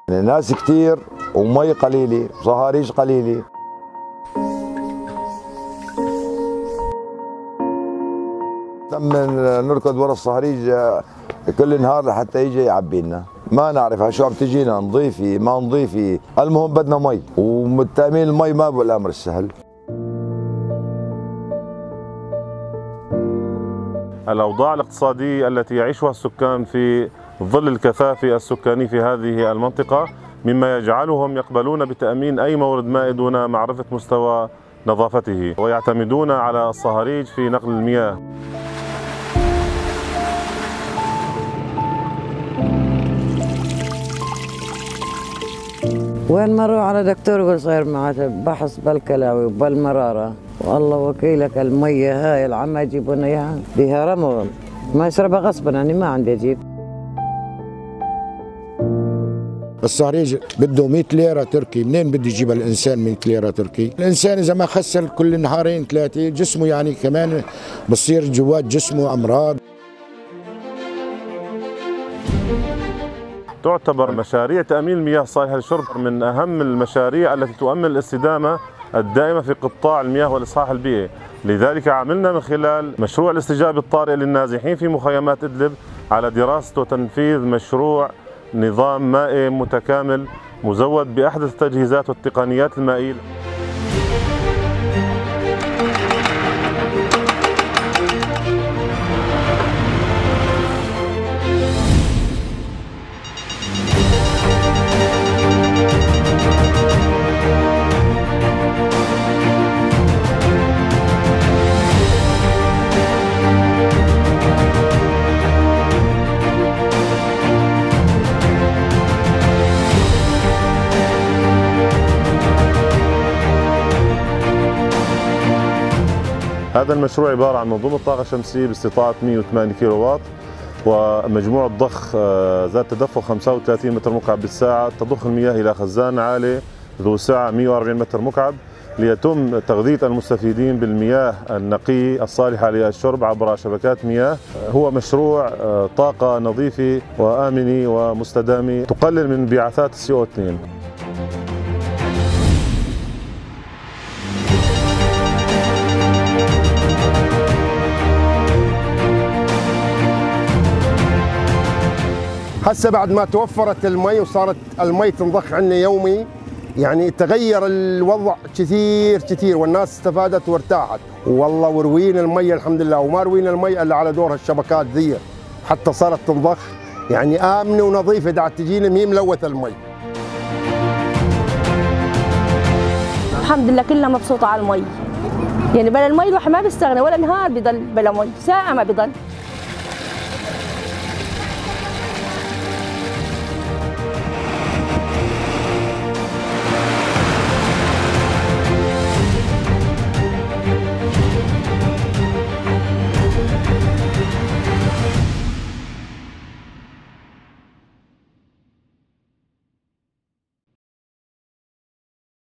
ناس كثير ومي قليله، صهاريج قليله. لما نركض ورا الصهاريج كل نهار لحتى يجي يعبي لنا، ما نعرف شو عم تجينا، نظيفه ما نظيفه، المهم بدنا مي، وتأمين المي ما هو الامر السهل. الأوضاع الاقتصادية التي يعيشها السكان في ظل الكثافة السكاني في هذه المنطقة مما يجعلهم يقبلون بتأمين أي مورد مائي دون معرفة مستوى نظافته، ويعتمدون على الصهاريج في نقل المياه. وين ما اروح على دكتور يقول صاير معاه بحث بالكلاوي وبالمراره، والله وكيلك الميه هاي العم يجيبوا لنا اياها بها رمض، ما يشربها غصبا، يعني ما عندي اجيب. الصهريج بده 100 ليره تركي، منين بده يجيبها الانسان 100 ليره تركي؟ الانسان اذا ما خسر كل نهارين ثلاثه جسمه يعني كمان بصير جوات جسمه امراض. تعتبر مشاريع تأمين المياه الصالحة للشرب من أهم المشاريع التي تؤمن الاستدامة الدائمة في قطاع المياه والإصلاح البيئي، لذلك عملنا من خلال مشروع الاستجابة الطارئة للنازحين في مخيمات إدلب على دراسة وتنفيذ مشروع نظام مائي متكامل مزود بأحدث التجهيزات والتقنيات المائية. هذا المشروع عبارة عن منظومة طاقة شمسية باستطاعة 108 كيلو واط ومجموعة ضخ ذات تدفق 35 متر مكعب بالساعة، تضخ المياه إلى خزان عالي ذو سعة 140 متر مكعب ليتم تغذية المستفيدين بالمياه النقية الصالحة للشرب عبر شبكات مياه. هو مشروع طاقة نظيفة وآمنة ومستدامة تقلل من انبعاثات CO2. هسه بعد ما توفرت المي وصارت المي تنضخ عندنا يومي، يعني تغير الوضع كثير والناس استفادت وارتاحت، والله وروينا المي الحمد لله، وما روينا المي الا على دور الشبكات ذي حتى صارت تنضخ، يعني امنه ونظيفه دعت تجينا مي ملوثه المي. الحمد لله كلنا مبسوطه على المي، يعني بلا المي الواحد ما بيستغنى ولا نهار بضل بلا مي، ساعه ما بضل.